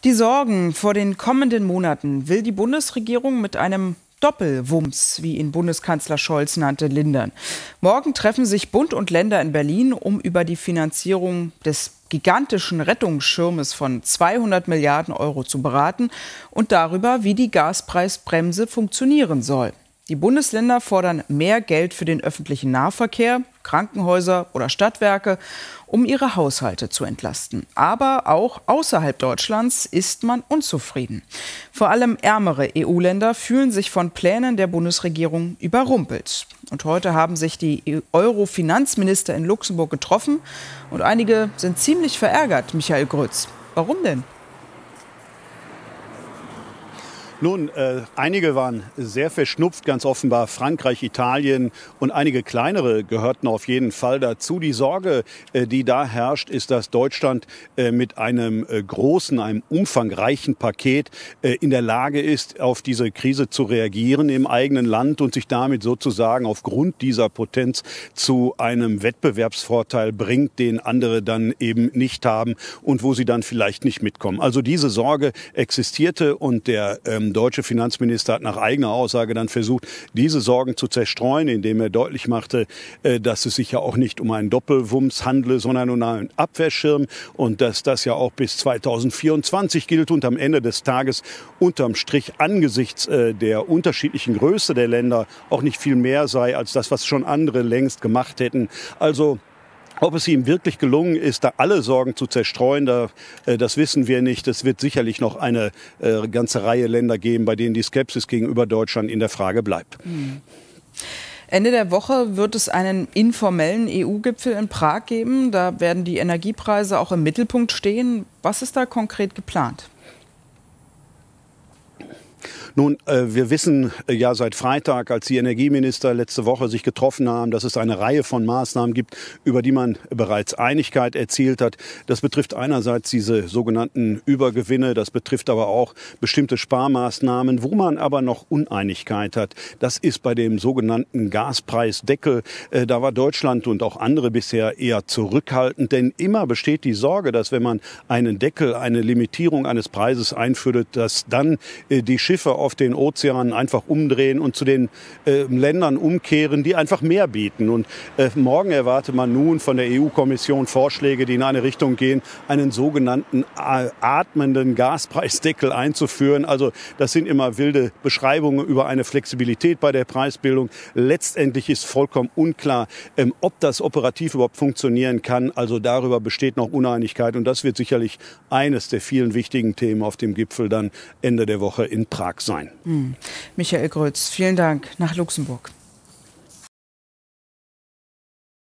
Die Sorgen vor den kommenden Monaten will die Bundesregierung mit einem Doppelwumms, wie ihn Bundeskanzler Scholz nannte, lindern. Morgen treffen sich Bund und Länder in Berlin, um über die Finanzierung des gigantischen Rettungsschirmes von 200 Milliarden Euro zu beraten und darüber, wie die Gaspreisbremse funktionieren soll. Die Bundesländer fordern mehr Geld für den öffentlichen Nahverkehr, Krankenhäuser oder Stadtwerke, um ihre Haushalte zu entlasten. Aber auch außerhalb Deutschlands ist man unzufrieden. Vor allem ärmere EU-Länder fühlen sich von Plänen der Bundesregierung überrumpelt. Und heute haben sich die Euro-Finanzminister in Luxemburg getroffen. Und einige sind ziemlich verärgert, Michael Grütz. Warum denn? Nun, einige waren sehr verschnupft, ganz offenbar Frankreich, Italien und einige kleinere gehörten auf jeden Fall dazu. Die Sorge, die da herrscht, ist, dass Deutschland mit einem großen, einem umfangreichen Paket in der Lage ist, auf diese Krise zu reagieren im eigenen Land und sich damit sozusagen aufgrund dieser Potenz zu einem Wettbewerbsvorteil bringt, den andere dann eben nicht haben und wo sie dann vielleicht nicht mitkommen. Also diese Sorge existierte und der deutsche Finanzminister hat nach eigener Aussage dann versucht, diese Sorgen zu zerstreuen, indem er deutlich machte, dass es sich ja auch nicht um einen Doppelwumms handle, sondern um einen Abwehrschirm und dass das ja auch bis 2024 gilt und am Ende des Tages unterm Strich angesichts der unterschiedlichen Größe der Länder auch nicht viel mehr sei als das, was schon andere längst gemacht hätten. Also ob es ihm wirklich gelungen ist, da alle Sorgen zu zerstreuen, das wissen wir nicht. Es wird sicherlich noch eine ganze Reihe Länder geben, bei denen die Skepsis gegenüber Deutschland in der Frage bleibt. Ende der Woche wird es einen informellen EU-Gipfel in Prag geben. Da werden die Energiepreise auch im Mittelpunkt stehen. Was ist da konkret geplant? Nun, wir wissen ja seit Freitag, als die Energieminister letzte Woche sich getroffen haben, dass es eine Reihe von Maßnahmen gibt, über die man bereits Einigkeit erzielt hat. Das betrifft einerseits diese sogenannten Übergewinne, das betrifft aber auch bestimmte Sparmaßnahmen. Wo man aber noch Uneinigkeit hat, das ist bei dem sogenannten Gaspreisdeckel. Da war Deutschland und auch andere bisher eher zurückhaltend, denn immer besteht die Sorge, dass wenn man einen Deckel, eine Limitierung eines Preises einführt, dass dann die Schiffe auf den Ozeanen einfach umdrehen und zu den Ländern umkehren, die einfach mehr bieten. Und morgen erwartet man nun von der EU-Kommission Vorschläge, die in eine Richtung gehen, einen sogenannten atmenden Gaspreisdeckel einzuführen. Also das sind immer wilde Beschreibungen über eine Flexibilität bei der Preisbildung. Letztendlich ist vollkommen unklar, ob das operativ überhaupt funktionieren kann. Also darüber besteht noch Uneinigkeit und das wird sicherlich eines der vielen wichtigen Themen auf dem Gipfel dann Ende der Woche in Prag sein. Michael Grütz, vielen Dank nach Luxemburg.